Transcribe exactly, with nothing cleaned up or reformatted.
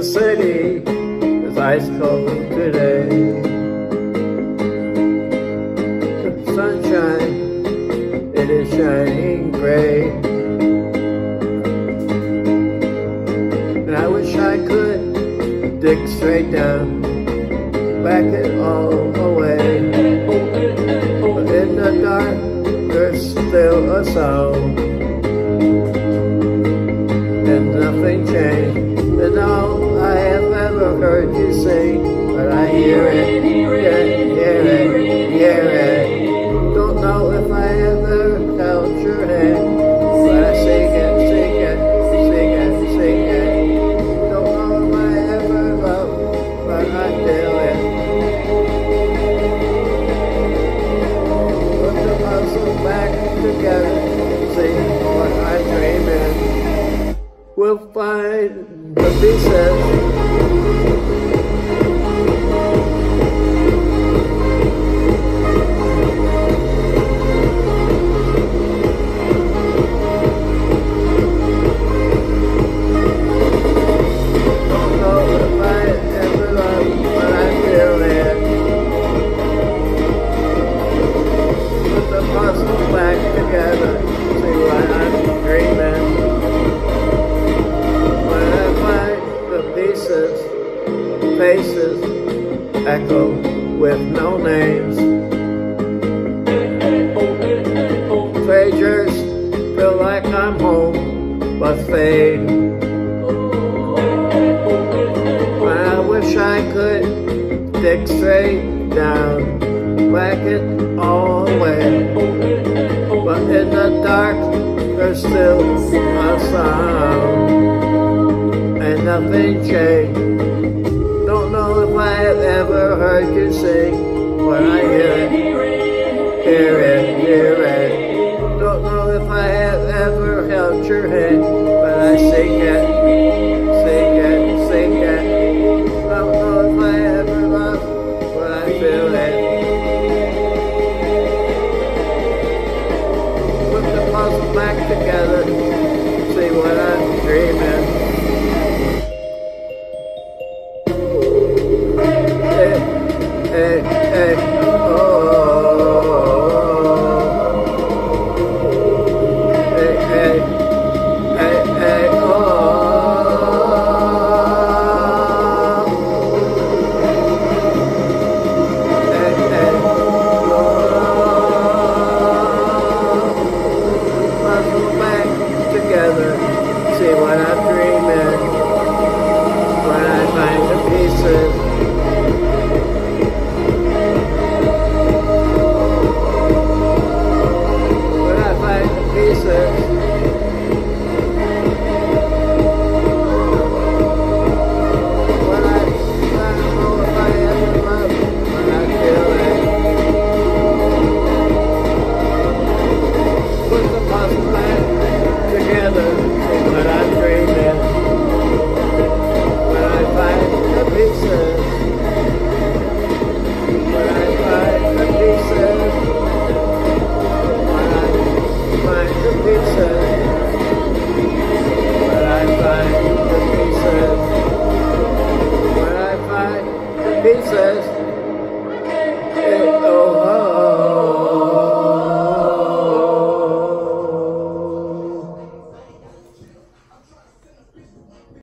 the city is ice cold today. The sunshine, it is shining gray. And I wish I could dig straight down, back it all away. But in the dark, there's still a sound, and nothing changed. And all I have ever heard you sing, but I hear it, hear it, hear it, hear it. Don't know if I ever held your hand, but I sing it, sing it, sing it, sing it. Don't know if I ever loved, but I feel it. Put the puzzle back together, see what I dream in. We'll find the pieces. Don't know if I ever loved, but I feel it. Put the puzzle back together, see what I'm dreaming. Pieces, faces, echo with no names. Strangers feel like I'm home, but fade. I wish I could dig straight down, whack it all away. But in the dark, there's still a sound, and nothing changed. Don't know if I have ever heard you sing, but I hear it, hear it.